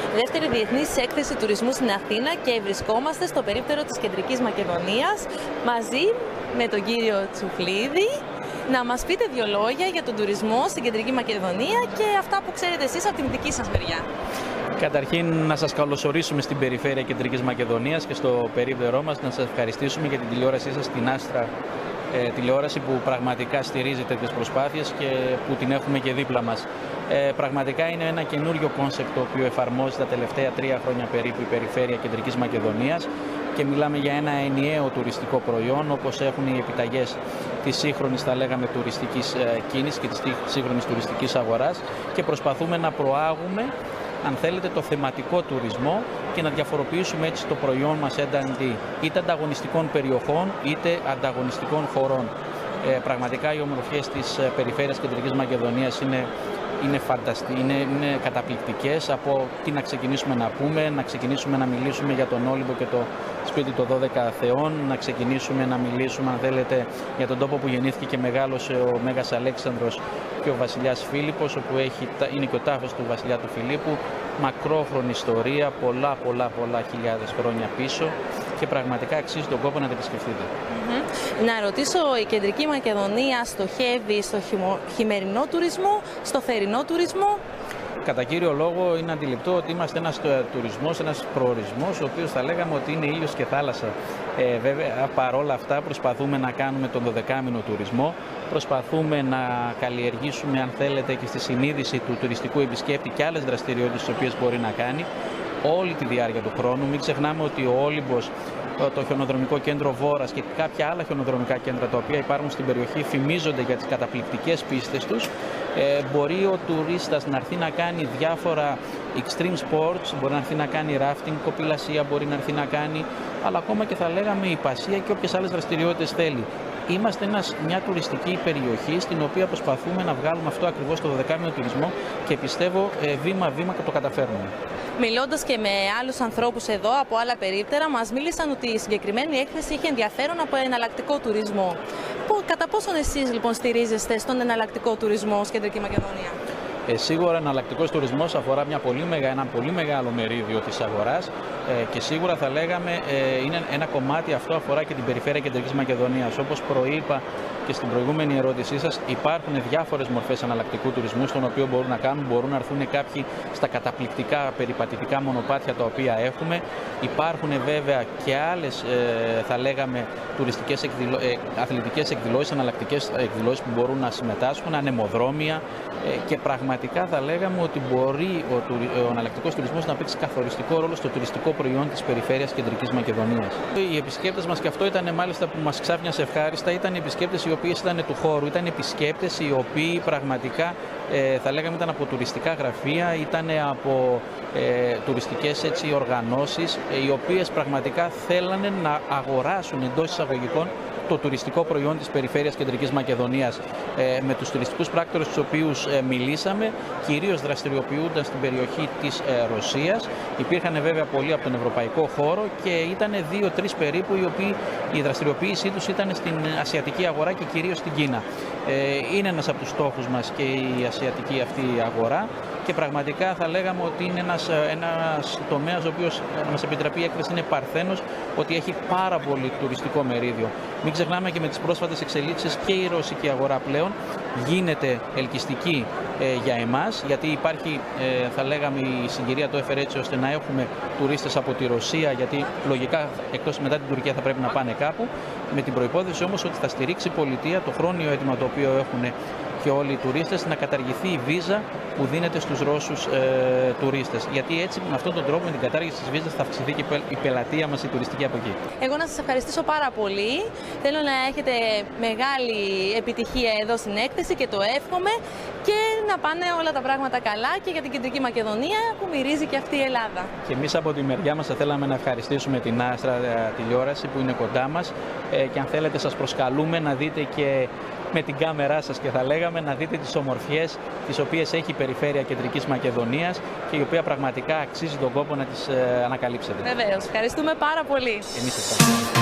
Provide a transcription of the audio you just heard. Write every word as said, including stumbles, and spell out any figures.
δεύτερη διεθνής έκθεση τουρισμού στην Αθήνα και βρισκόμαστε στο περίπτερο της Κεντρικής Μακεδονίας μαζί με τον κύριο Τσουφλίδη. Να μας πείτε δύο λόγια για τον τουρισμό στην Κεντρική Μακεδονία και αυτά που ξέρετε εσείς από την δική σας μεριά. Καταρχήν, να σας καλωσορίσουμε στην περιφέρεια Κεντρικής Μακεδονίας και στο περίπτερό μας, να σας ευχαριστήσουμε για την τηλεόρασή σας, την Άστρα ε, τηλεόραση, που πραγματικά στηρίζει τέτοιες προσπάθειες και που την έχουμε και δίπλα μας. Ε, πραγματικά είναι ένα καινούριο κόνσεπτ το οποίο εφαρμόζει τα τελευταία τρία χρόνια περίπου η περιφέρεια Κεντρικής Μακεδονίας και μιλάμε για ένα ενιαίο τουριστικό προϊόν, όπως έχουν οι επιταγές της σύγχρονης, θα λέγαμε, τουριστικής ε, κίνησης και της σύγχρονης τουριστικής αγοράς, και προσπαθούμε να προάγουμε, αν θέλετε, το θεματικό τουρισμό και να διαφοροποιήσουμε έτσι το προϊόν μας έναντι είτε ανταγωνιστικών περιοχών είτε ανταγωνιστικών χωρών. Ε, πραγματικά οι ομορφιές της ε, περιφέρειας Κεντρικής Μακεδονίας είναι, είναι, φανταστι... είναι, είναι καταπληκτικές. Από τι να ξεκινήσουμε να πούμε, να ξεκινήσουμε να μιλήσουμε για τον Όλυμπο και το σπίτι των δώδεκα θεών, να ξεκινήσουμε να μιλήσουμε, αν θέλετε, για τον τόπο που γεννήθηκε και μεγάλωσε ο Μέγας Αλέξανδρος και ο βασιλιάς Φίλιππος, όπου έχει, είναι και ο τάφος του βασιλιά του Φιλίππου. Μακρόχρονη ιστορία, πολλά πολλά πολλά χιλιάδες χρόνια πίσω, και πραγματικά αξίζει τον κόπο να την επισκεφτείτε. Mm-hmm. Να ρωτήσω, η Κεντρική Μακεδονία στοχεύει στο χειμω... χειμερινό τουρισμό, στο θερινό τουρισμό? Κατά κύριο λόγο είναι αντιληπτό ότι είμαστε ένας τουρισμός, ένας προορισμός, ο οποίος θα λέγαμε ότι είναι ήλιος και θάλασσα. Ε, βέβαια, παρόλα αυτά προσπαθούμε να κάνουμε τον δωδεκάμηνο τουρισμό, προσπαθούμε να καλλιεργήσουμε, αν θέλετε, και στη συνείδηση του τουριστικού επισκέπτη και άλλες δραστηριότητες τις οποίες μπορεί να κάνει όλη τη διάρκεια του χρόνου. Μην ξεχνάμε ότι ο Όλυμπος, το χιονοδρομικό κέντρο Βόρας και κάποια άλλα χιονοδρομικά κέντρα τα οποία υπάρχουν στην περιοχή φημίζονται για τις καταπληκτικές πίστες τους. Ε, μπορεί ο τουρίστας να έρθει να κάνει διάφορα extreme sports, μπορεί να έρθει να κάνει rafting, κοπηλασία, μπορεί να έρθει να κάνει, αλλά ακόμα και θα λέγαμε υπασία και όποιες άλλες δραστηριότητες θέλει. Είμαστε ένας, μια τουριστική περιοχή στην οποία προσπαθούμε να βγάλουμε αυτό ακριβώς το δωδεκάμηνο τουρισμό και πιστεύω βήμα-βήμα και το καταφέρνουμε. Μιλώντας και με άλλους ανθρώπους εδώ από άλλα περίπτερα, μας μίλησαν ότι η συγκεκριμένη έκθεση είχε ενδιαφέρον από εναλλακτικό τουρισμό. Κατά πόσον εσείς λοιπόν στηρίζεστε στον εναλλακτικό τουρισμό στην Κεντρική Μακεδονία? Ε, σίγουρα εναλλακτικός τουρισμός αφορά μια πολύ μεγα, ένα πολύ μεγάλο μερίδιο της αγοράς ε, και σίγουρα θα λέγαμε ε, είναι ένα κομμάτι, αυτό αφορά και την περιφέρεια Κεντρικής Μακεδονίας. Όπως προείπα και στην προηγούμενη ερώτησή σας, υπάρχουν διάφορες μορφές εναλλακτικού τουρισμού, στον οποίο μπορούν να κάνουν, μπορούν να έρθουν κάποιοι στα καταπληκτικά περιπατητικά μονοπάτια τα οποία έχουμε. Υπάρχουν βέβαια και άλλες, ε, θα λέγαμε, τουριστικές εκδηλω... ε, αθλητικές εκδηλώσεις, εναλλακτικές εκδηλώσεις που μπορούν να συμμετάσχουν, ανεμοδρόμια, ε, και πραγματικά θα λέγαμε ότι μπορεί ο, του... ο εναλλακτικός τουρισμός να παίξει καθοριστικό ρόλο στο τουριστικό προϊόν της περιφέρειας Κεντρικής Μακεδονίας. Οι επισκέπτες μας, και αυτό ήταν μάλιστα που μας ξάφνιασε ευχάριστα, ήταν οι επισκέπτες οι οποίοι ήταν του χώρου, ήταν επισκέπτες οι οποίοι πραγματικά ε, θα λέγαμε ήταν από τουριστικά γραφεία, ήταν από ε, τουριστικές έτσι, οργανώσεις, ε, οι οποίες πραγματικά θέλανε να αγοράσουν εντός εισαγωγικών το τουριστικό προϊόν της περιφέρειας Κεντρικής Μακεδονίας. Ε, με τους τουριστικούς πράκτορες τους οποίους ε, μιλήσαμε, κυρίως δραστηριοποιούνταν στην περιοχή της ε, Ρωσίας. Υπήρχαν βέβαια πολλοί από τον ευρωπαϊκό χώρο και ήταν δύο-τρεις περίπου οι οποίοι η δραστηριοποίησή τους ήταν στην ασιατική αγορά και κυρίως στην Κίνα. Ε, είναι ένας από τους στόχους μας και η ασιατική αυτή αγορά, και πραγματικά θα λέγαμε ότι είναι ένας, ένας τομέας ο οποίος, να μας επιτραπεί η έκθεση, είναι παρθένος, ότι έχει πάρα πολύ τουριστικό μερίδιο. Μην ξεχνάμε και με τις πρόσφατες εξελίξεις και η ρωσική αγορά πλέον γίνεται ελκυστική ε, για εμάς, γιατί υπάρχει, ε, θα λέγαμε, η συγκυρία το έφερε έτσι ώστε να έχουμε τουρίστες από τη Ρωσία, γιατί λογικά εκτός μετά την Τουρκία θα πρέπει να πάνε κάπου, με την προϋπόθεση όμως ότι θα στηρίξει η πολιτεία το χρόνιο αίτημα το οποίο έχουν και όλοι οι τουρίστες, να καταργηθεί η βίζα που δίνεται στους Ρώσους ε, τουρίστες. Γιατί έτσι, με αυτόν τον τρόπο, με την κατάργηση της βίζας, θα αυξηθεί και η πελατεία μας, η τουριστική από εκεί. Εγώ να σας ευχαριστήσω πάρα πολύ. Θέλω να έχετε μεγάλη επιτυχία εδώ στην έκθεση και το εύχομαι, και να πάνε όλα τα πράγματα καλά και για την Κεντρική Μακεδονία που μυρίζει και αυτή η Ελλάδα. Και εμείς από τη μεριά μας θα θέλαμε να ευχαριστήσουμε την Άστρα τηλεόραση που είναι κοντά μας, ε, και αν θέλετε σας προσκαλούμε να δείτε και με την κάμερά σας, και θα λέγαμε, να δείτε τις ομορφιές τις οποίες έχει η περιφέρεια Κεντρικής Μακεδονίας και η οποία πραγματικά αξίζει τον κόπο να τις ε, ανακαλύψετε. Βεβαίως. Ευχαριστούμε πάρα πολύ. Εμείς ευχαριστούμε.